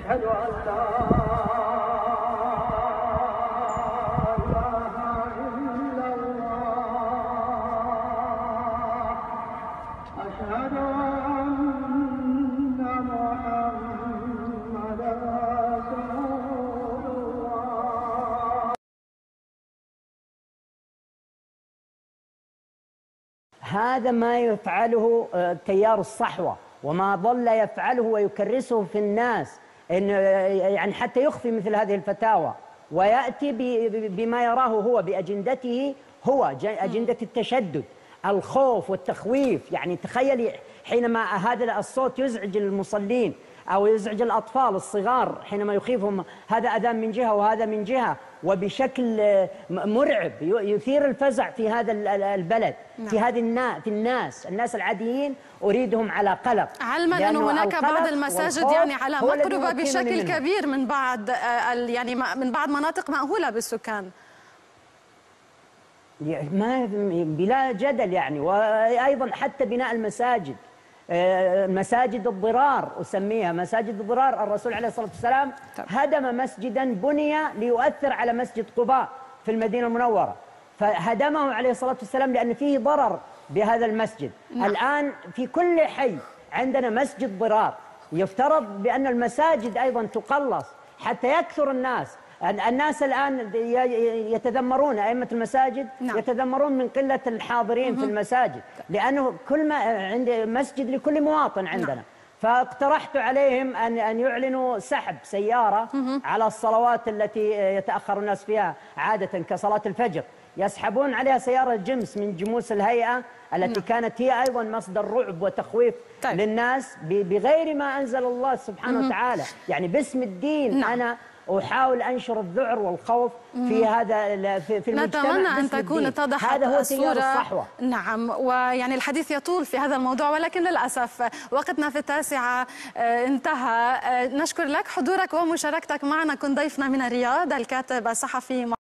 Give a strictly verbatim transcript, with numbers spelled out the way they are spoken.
أشهد أن لا إله إلا الله أشهد أن محمدا رسول الله. هذا ما يفعله تيار الصحوة وما ظل يفعله ويكرسه في الناس، إن يعني حتى يخفي مثل هذه الفتاوى ويأتي بما يراه هو بأجندته هو، أجندة التشدد، الخوف والتخويف. يعني تخيلي حينما هذا الصوت يزعج المصلين أو يزعج الأطفال الصغار حينما يخيفهم، هذا أذان من جهة وهذا من جهة، وبشكل مرعب يثير الفزع في هذا البلد. نعم. في هذه النا في الناس الناس العاديين أريدهم على قلق، علما أنه هناك بعض المساجد يعني على مقربة بشكل كبير من بعض يعني من بعض مناطق مأهولة بالسكان. ما بلا جدل يعني. وأيضا حتى بناء المساجد، مساجد الضرار أسميها مساجد الضرار. الرسول عليه الصلاة والسلام هدم مسجدا بني ليؤثر على مسجد قباء في المدينة المنورة، فهدمه عليه الصلاة والسلام لأن فيه ضرر بهذا المسجد. نعم. الآن في كل حي عندنا مسجد ضرار. يفترض بأن المساجد أيضا تقلص حتى يكثر الناس. الناس الآن يتذمرون، أئمة المساجد نعم. يتذمرون من قلة الحاضرين في المساجد، لأنه كل ما عند مسجد لكل مواطن عندنا. نعم. فاقترحت عليهم أن أن يعلنوا سحب سيارة على الصلوات التي يتأخر الناس فيها عادة كصلاة الفجر، يسحبون عليها سيارة جمس من جموس الهيئة التي نعم. كانت هي أيضا مصدر رعب وتخويف طيب. للناس بغير ما أنزل الله سبحانه وتعالى. يعني باسم الدين نعم. أنا أحاول أنشر الذعر والخوف في هذا في المجتمع. نتمنى أن تكون اتضحت هذا هو الصورة. الصحوة. نعم، ويعني الحديث يطول في هذا الموضوع ولكن للأسف وقتنا في التاسعة انتهى. نشكر لك حضورك ومشاركتك معنا. كنت ضيفنا من الرياض الكاتب الصحفي